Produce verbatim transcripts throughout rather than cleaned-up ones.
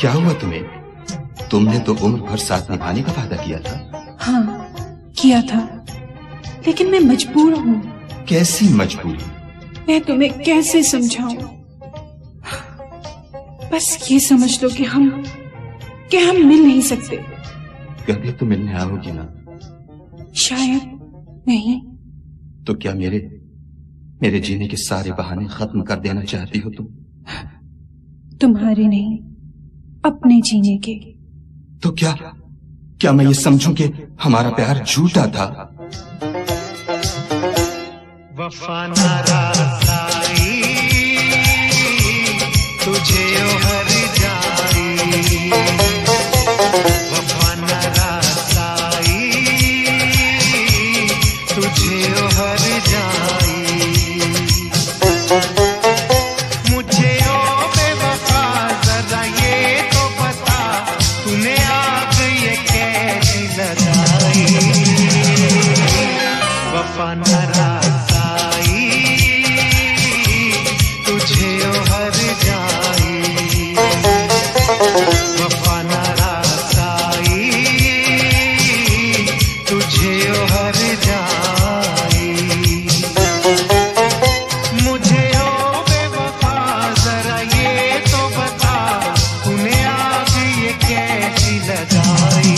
क्या हुआ तुम्हें? तुमने तो उम्र भर साथ निभाने का वादा किया था। हाँ, किया था, लेकिन मैं मजबूर हूँ। कैसी मजबूरी? मैं तुम्हें कैसे समझाऊं? बस ये समझ लो कि हम कि हम मिल नहीं सकते। कभी तो मिलने आओगी ना? शायद नहीं। तो क्या मेरे मेरे जीने के सारे बहाने खत्म कर देना चाहती हो तुम? तुम्हारे नहीं, अपने जीने के। तो क्या क्या मैं ये समझूं कि हमारा प्यार झूठा था? वफा ना रासाई तुझे हर जाई, वफा ना रासाई तुझे हर जाई। मुझे ओ बेवफा जरा ये तो बता, तूने आग ये कैसी लगाई? वफा ना रासाई तुझे हर जाई, वफा ना रासाई तुझे हर जाई। मुझे ओ बेवफा जरा ये तो बता, तूने आग ये कैसी लगाई?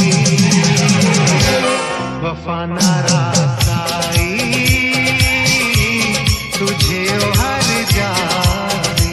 वफा ना रासाई तुझे हर जाई।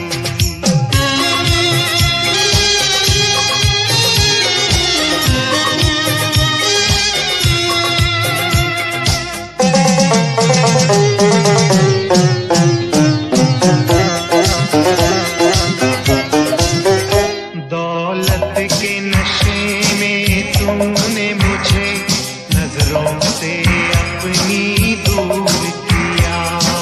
दौलत के नशे में तूने मुझे नजरों से अपनी दूर किया।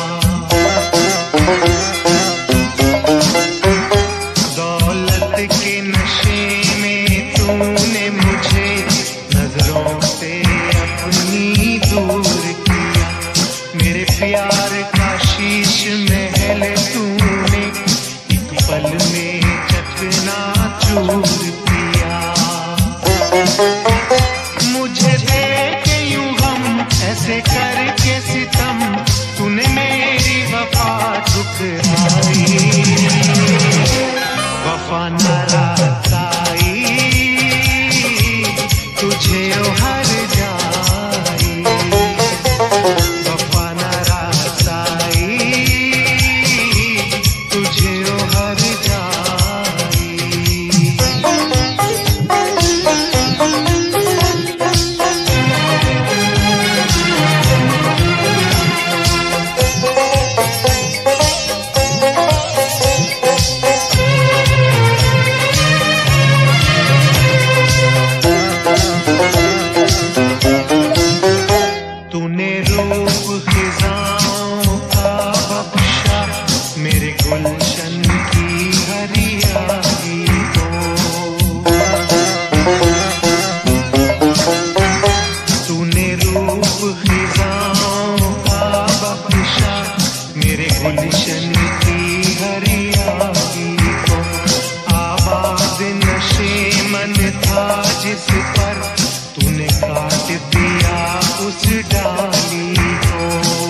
दौलत के नशे में तूने मुझे नजरों से अपनी दूर किया। मेरे प्यार का शीश महल तूने एक पल में चकनाचूर किया। मुझे देके यूं गम ऐसे करके सितम, तूने मेरी वफा ठुकराई। वफा ना रासाई तुझे हर जाई, वफा ना रासाई तुझे हर जाई। तूने रूप खिजाओं का बख्शा मेरे गुलशन की हरियाली को। तूने रूप खिजाओं का बख्शा मेरे गुलशन की हरियाली को। आबाद नशे मन था जिस पर तूने काट दिया उस डाली को।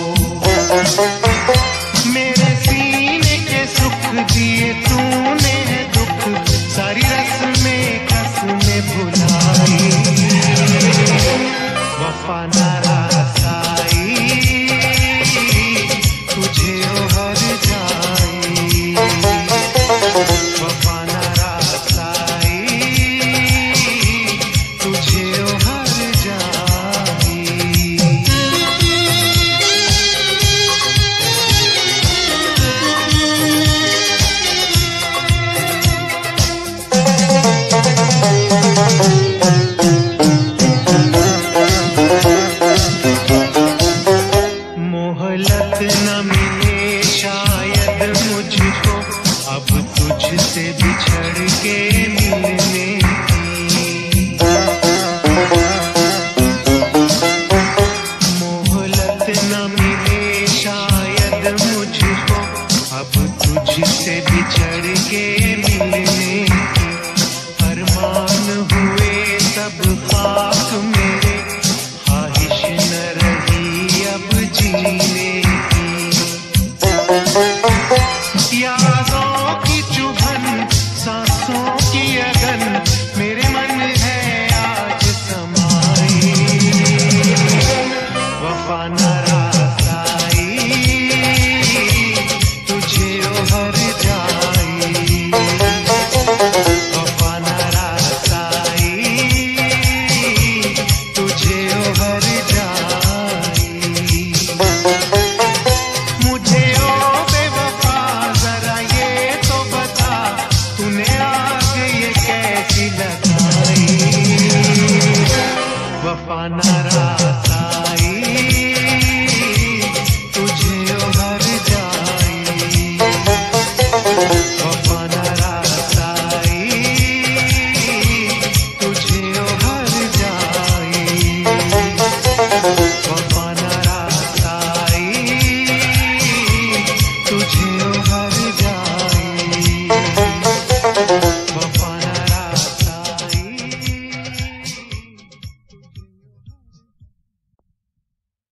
मेरे सीने के सुख दिए तूने दुख, सारी रस्में कसमें भुलाई। वफा ना